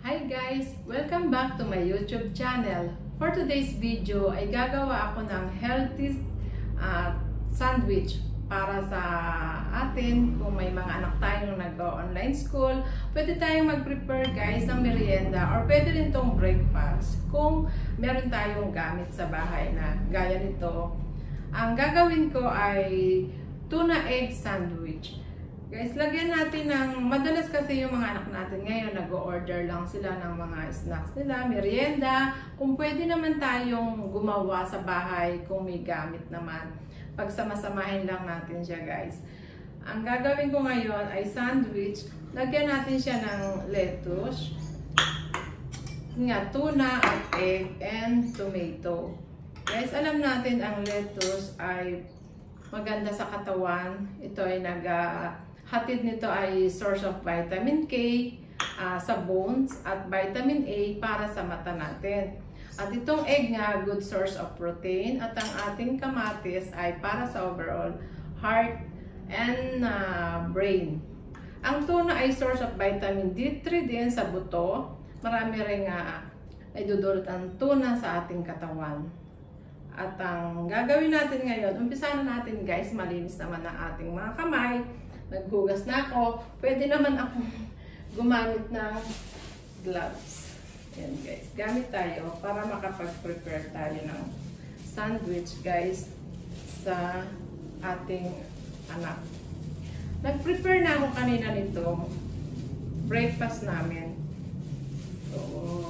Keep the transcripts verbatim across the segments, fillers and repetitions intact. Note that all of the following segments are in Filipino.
Hi guys! Welcome back to my YouTube channel. For today's video ay gagawa ako ng healthy uh, sandwich para sa atin kung may mga anak tayong nag-online school. Pwede tayong mag-prepare guys ng merienda or pwede rin itong breakfast kung meron tayong gamit sa bahay na gaya nito. Ang gagawin ko ay tuna egg sandwich. Guys, lagyan natin ng, madalas kasi yung mga anak natin ngayon, nag-order lang sila ng mga snacks nila, merienda. Kung pwede naman tayong gumawa sa bahay kung may gamit naman. Pagsamasamahin lang natin siya guys. Ang gagawin ko ngayon ay sandwich. Lagyan natin siya ng lettuce, nga tuna at egg and tomato. Guys, alam natin ang lettuce ay maganda sa katawan. Ito ay nag hatid nito ay source of vitamin K uh, sa bones at vitamin A para sa mata natin. At itong egg nga, good source of protein. At ang ating kamatis ay para sa overall heart and uh, brain. Ang tuna ay source of vitamin D three din sa buto. Marami rin uh, ay dudulot ang tuna sa ating katawan. At ang gagawin natin ngayon, umpisa na natin guys, malinis naman ang ating mga kamay. Naghugas na ako. Pwede naman ako gumamit ng gloves. Ayan guys. Gamit tayo para makapag-prepare tayo ng sandwich guys sa ating anak. Nag-prepare na ako kanina nito. Breakfast namin. So,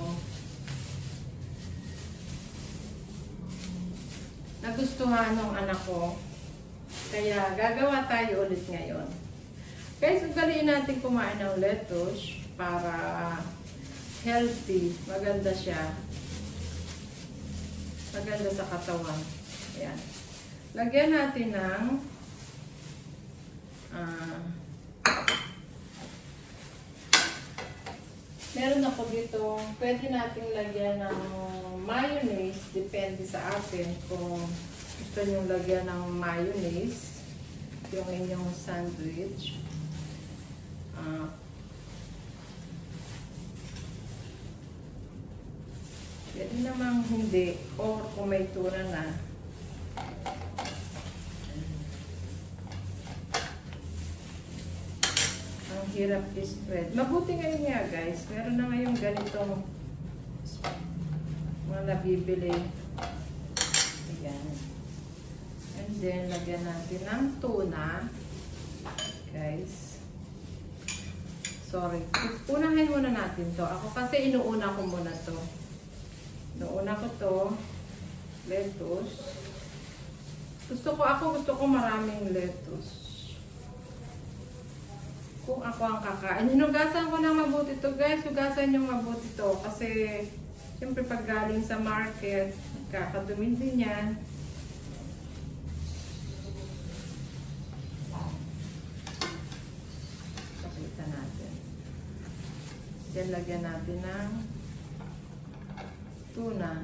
nagustuhan ng anak ko. Kaya gagawa tayo ulit ngayon. Guys, ugaliin natin kumain ng lettuce para healthy. Maganda siya. Maganda sa katawan. Ayan. Lagyan natin ng uh, meron ako dito. Pwede natin lagyan ng mayonnaise. Depende sa atin kung gusto nyo lagyan ng mayonnaise yung inyong sandwich. Uh, pwede namang hindi or kung may tuna na. Ang hirap i-spread. Mabuti ngayon nga guys. Meron na ngayong ganitong mga nabibili. Ayan. And then, lagyan natin ng tuna. Guys. Sorry. Unahin muna natin to. Ako kasi inuuna ko muna to. Inuuna ko to. Lettuce. Gusto ko, ako gusto ko maraming lettuce. Kung ako ang kakain. Hinugasan ko na mabuti to guys. Hugasan yung mabuti to. Kasi, siyempre pag galing sa market, kakadumi din yan. Then, lagyan natin ng tuna.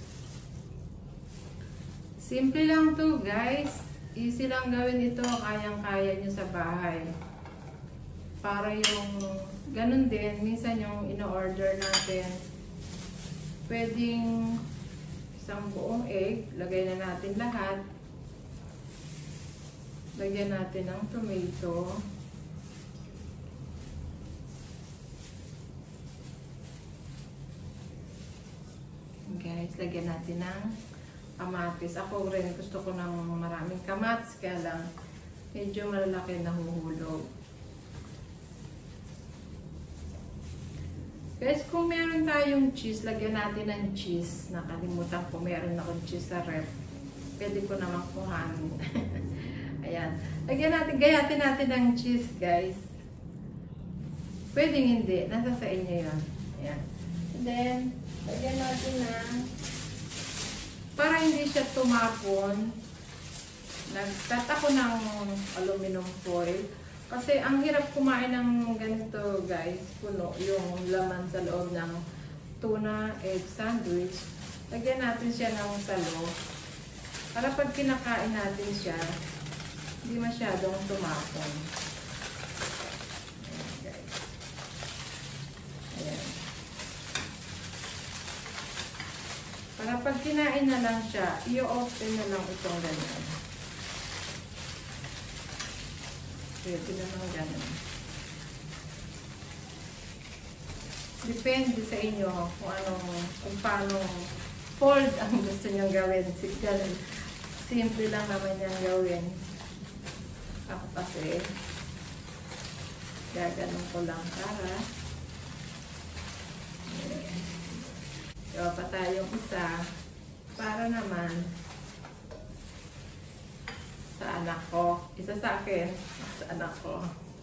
Simple lang to guys. Easy lang gawin ito. Kayang-kaya nyo sa bahay. Para yung ganun din. Minsan yung ino-order natin. Pwedeng isang buong egg. Lagay na natin lahat. Lagyan natin ng tomato. Guys, lagyan natin ng kamatis. Ako rin gusto ko ng maraming kamatis, kaya lang medyo malalaki na huhulog. Guys, kung meron tayong cheese, lagyan natin ng cheese. Nakalimutan ko, meron akong cheese sa ref. Pwede ko naman kuhanin. Ayan. Lagyan natin, gayatin natin ng cheese, guys. Pwede hindi. Nasa sa inyo yun. Ayan. And then, lagyan natin ng, para hindi siya tumapon, nagtat ako ng aluminum foil. Kasi ang hirap kumain ng ganito guys, puno yung laman sa loob ng tuna egg sandwich. Lagyan natin siya ng salo. Para pag kinakain natin siya, hindi masyadong tumapon. Ayan guys. Ayan. Kapag kinain na lang siya, i-open na lang itong ganyan. Pwede naman ganyan. Depende sa inyo kung anong, kung paano fold ang gusto niyong gawin. Simple lang naman yung gawin. Ako kasi, gaganon ko lang para. Yes. Gawa pa tayong isa para naman sa anak ko. Isa sa akin, sa anak ko.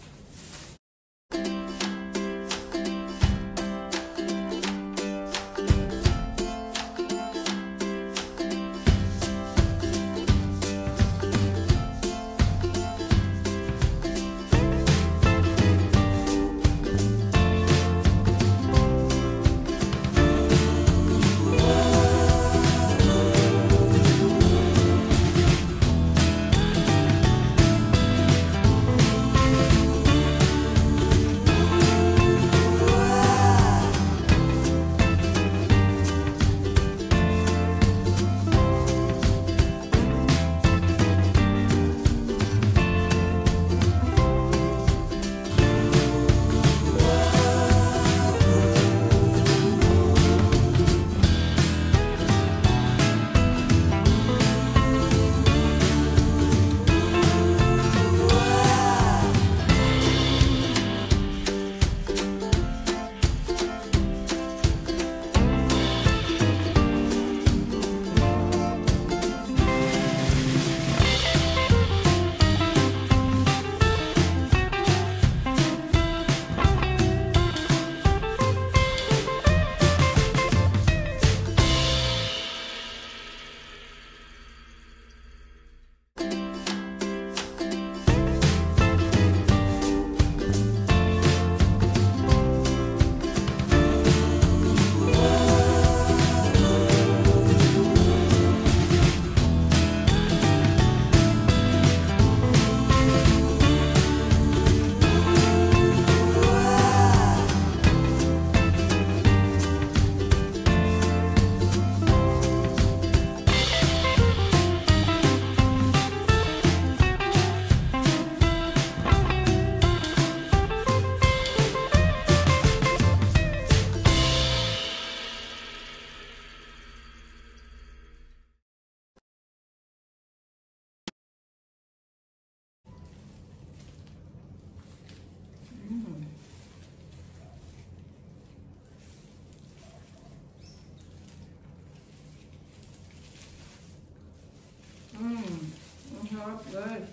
Mmm, ang sarap guys.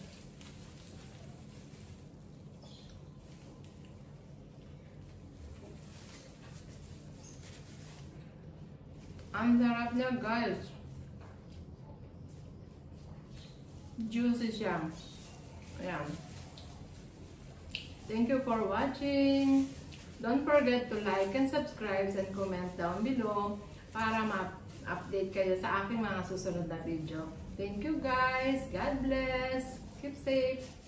Ang sarap niya guys. Juicy siya. Ayan. Thank you for watching. Don't forget to like and subscribe and comment down below para ma-update kayo sa aking mga susunod na video. Thank you guys. God bless. Keep safe.